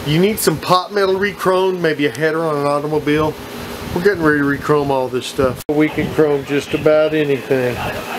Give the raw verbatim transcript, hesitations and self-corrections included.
You need some pot metal re-chromed, maybe a header on an automobile. We're getting ready to re-chrome all this stuff. We can chrome just about anything.